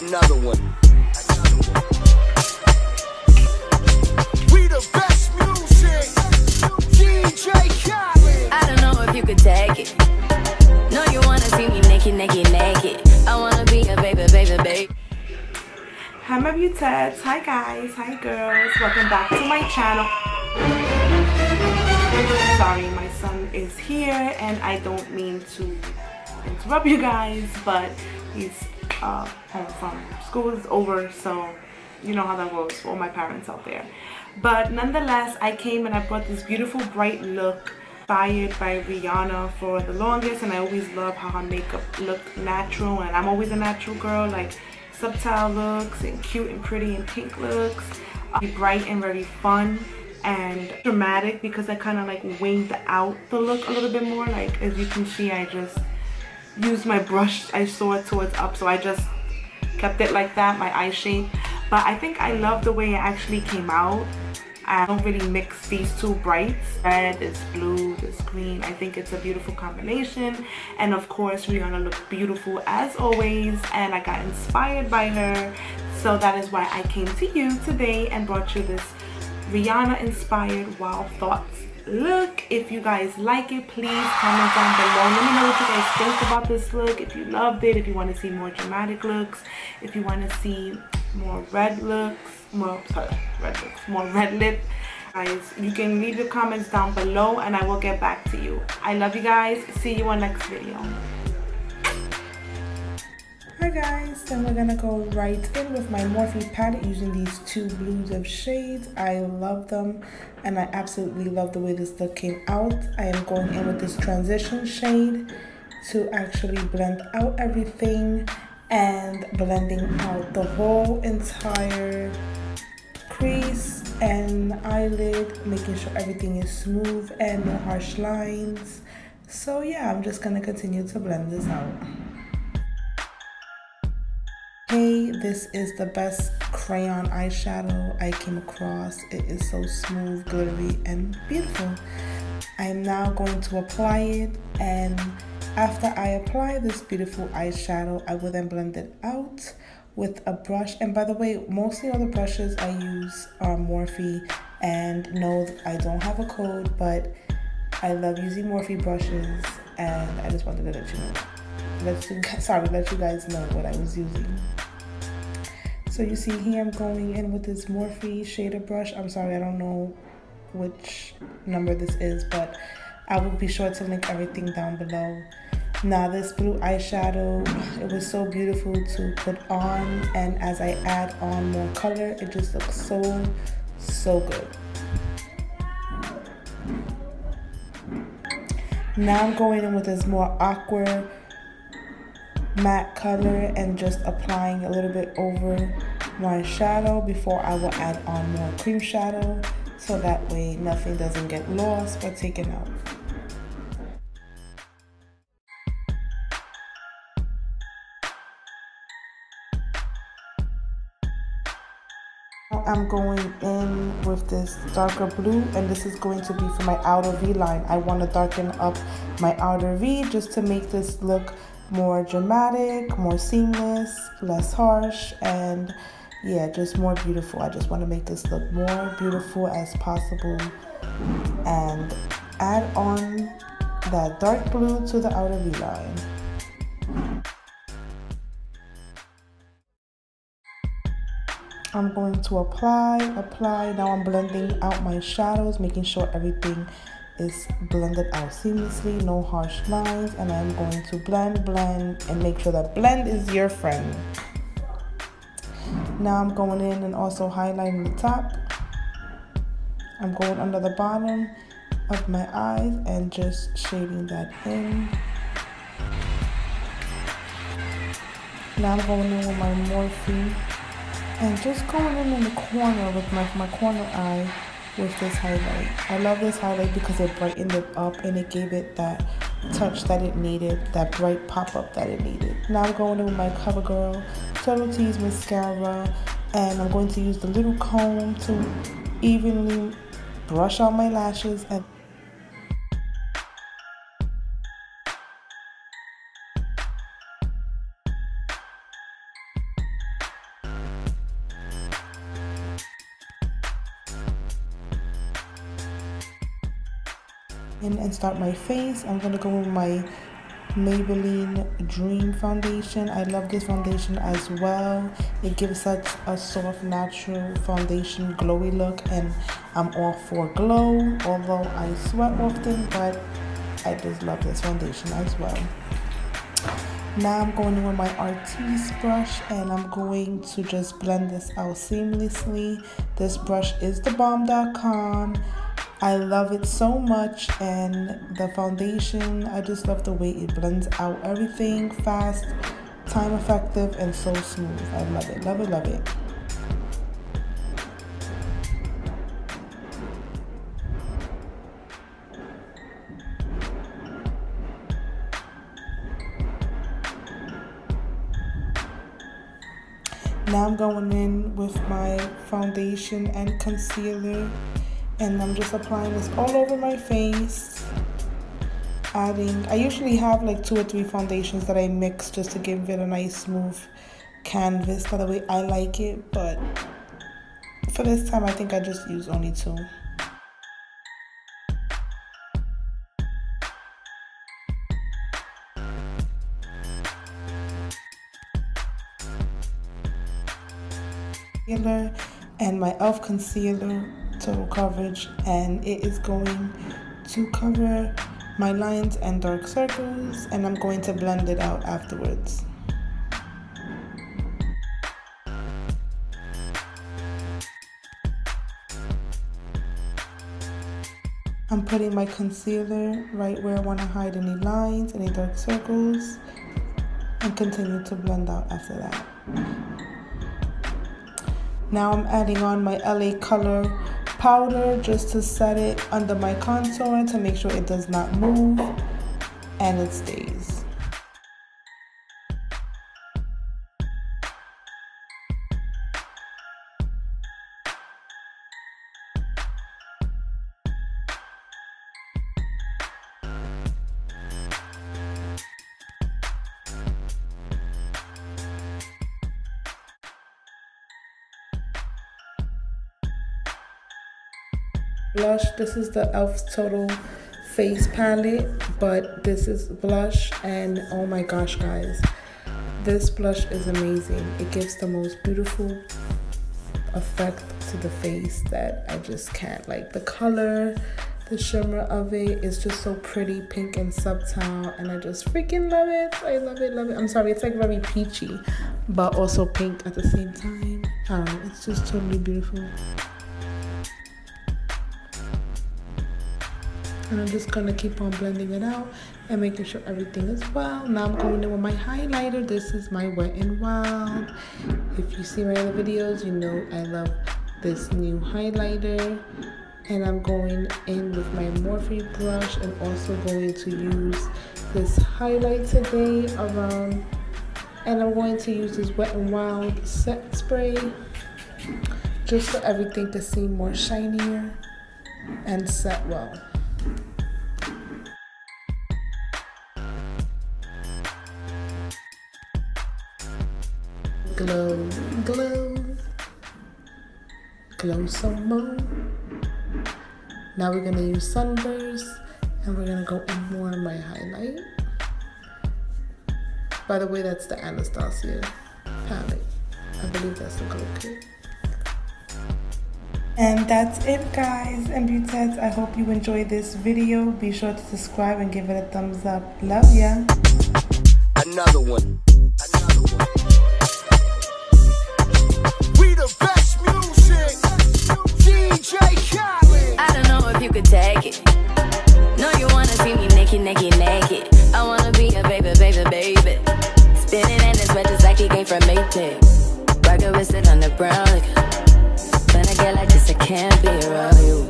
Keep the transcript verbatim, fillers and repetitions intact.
Another one. We the best music. D J Khaled. I don't know if you could take it. No, you wanna see me naked, naked, naked. I wanna be a baby, baby, baby. Hi my Beautets. Hi guys. Hi girls. Welcome back to my channel. Sorry, my son is here and I don't mean to interrupt you guys, but he's uh, home from school is over, so you know how that goes for all my parents out there. But nonetheless, I came and I brought this beautiful bright look inspired by Rihanna for the longest, and I always love how her makeup looked natural, and I'm always a natural girl, like subtle looks and cute and pretty and pink looks, uh, bright and very fun and dramatic, because I kind of like winged out the look a little bit more. Like as you can see, I just used my brush, I saw it towards up, so I just kept it like that, my eye shape. But I think I love the way it actually came out. I don't really mix these two brights, red, this blue, this green. I think it's a beautiful combination, and of course Rihanna looked beautiful as always, and I got inspired by her, so that is why I came to you today and brought you this Rihanna inspired Wild Thoughts look. If you guys like it, please comment down below. Let me know what you guys think about this look. If you loved it, if you want to see more dramatic looks, if you want to see more red looks, more sorry, red looks, more red lip, guys, you can leave your comments down below and I will get back to you. I love you guys. See you on next video. Hi guys, so we're gonna go right in with my Morphe palette using these two blues of shades. I love them and I absolutely love the way this look came out. I am going in with this transition shade to actually blend out everything and blending out the whole entire crease and eyelid, making sure everything is smooth and no harsh lines. So yeah, I'm just gonna continue to blend this out. Hey, this is the best crayon eyeshadow I came across. It is so smooth, glittery, and beautiful. I am now going to apply it, and after I apply this beautiful eyeshadow, I will then blend it out with a brush. And by the way, mostly all the brushes I use are Morphe, and no, I don't have a code, but I love using Morphe brushes, and I just wanted to let you know. Let you, sorry, let you guys know what I was using. So you see here, I'm going in with this Morphe shader brush. I'm sorry, I don't know which number this is, but I will be sure to link everything down below. Now this blue eyeshadow, it was so beautiful to put on, and as I add on more color, it just looks so, so good. Now I'm going in with this more aqua matte color and just applying a little bit over my shadow before I will add on more cream shadow, so that way nothing doesn't get lost or taken out. I'm going in with this darker blue, and this is going to be for my outer V line. I want to darken up my outer V just to make this look more dramatic, more seamless, less harsh, and yeah, just more beautiful. I just want to make this look more beautiful as possible and add on that dark blue to the outer V line. I'm going to apply, apply. Now I'm blending out my shadows, making sure everything is blended out seamlessly, no harsh lines, and I'm going to blend, blend, and make sure that blend is your friend. Now I'm going in and also highlighting the top. I'm going under the bottom of my eyes and just shading that in. Now I'm going in with my Morphe and just going in in the corner with my, my corner eye with this highlight. I love this highlight because it brightened it up and it gave it that touch that it needed, that bright pop-up that it needed. Now I'm going in with my CoverGirl Subtleties mascara, and I'm going to use the little comb to evenly brush out my lashes and in and start my face. I'm gonna go with my Maybelline Dream foundation. I love this foundation as well. It gives such a soft, natural foundation glowy look, and I'm all for glow, although I sweat often, but I just love this foundation as well. Now I'm going in with my Artiste brush, and I'm going to just blend this out seamlessly. This brush is the bomb dot com. I love it so much, and the foundation, I just love the way it blends out everything fast, time effective, and so smooth. I love it, love it, love it. Now I'm going in with my foundation and concealer, and I'm just applying this all over my face. Adding, I usually have like two or three foundations that I mix just to give it a nice smooth canvas, that the way I like it, but for this time I think I just use only two. And my e l f concealer, total coverage, and it is going to cover my lines and dark circles, and I'm going to blend it out afterwards. I'm putting my concealer right where I want to hide any lines, any dark circles, and continue to blend out after that. Now I'm adding on my L A Color powder just to set it under my contour to make sure it does not move and it stays. Blush, this is the e l f's Total Face Palette, but this is blush, and oh my gosh guys, this blush is amazing. It gives the most beautiful effect to the face that I just can't. Like the color, the shimmer of it is just so pretty, pink and subtle, and I just freaking love it. I love it, love it. I'm sorry, it's like very peachy, but also pink at the same time. I don't know, it's just totally beautiful. And I'm just gonna keep on blending it out and making sure everything is well. Now I'm going in with my highlighter. This is my Wet n Wild. If you see my other videos, you know I love this new highlighter. And I'm going in with my Morphe brush, and also going to use this highlight today around, and I'm going to use this Wet n Wild set spray just for everything to seem more shinier and set well. Glow, glow, glow some more. Now we're gonna use Sunburst, and we're gonna go in more of my highlight. By the way, that's the Anastasia palette. I believe that's the gold kit. And that's it guys and Beautets. I hope you enjoyed this video. Be sure to subscribe and give it a thumbs up. Love ya. Another one. Another one. We the best music. D J Khaled. I don't know if you could take it. No, you wanna see me naked, naked, naked. I wanna be a baby, baby, baby. Spinning in his red just like he came from Maytag. Rocket with it on the brown. Like, when I get like this, I can't be around you.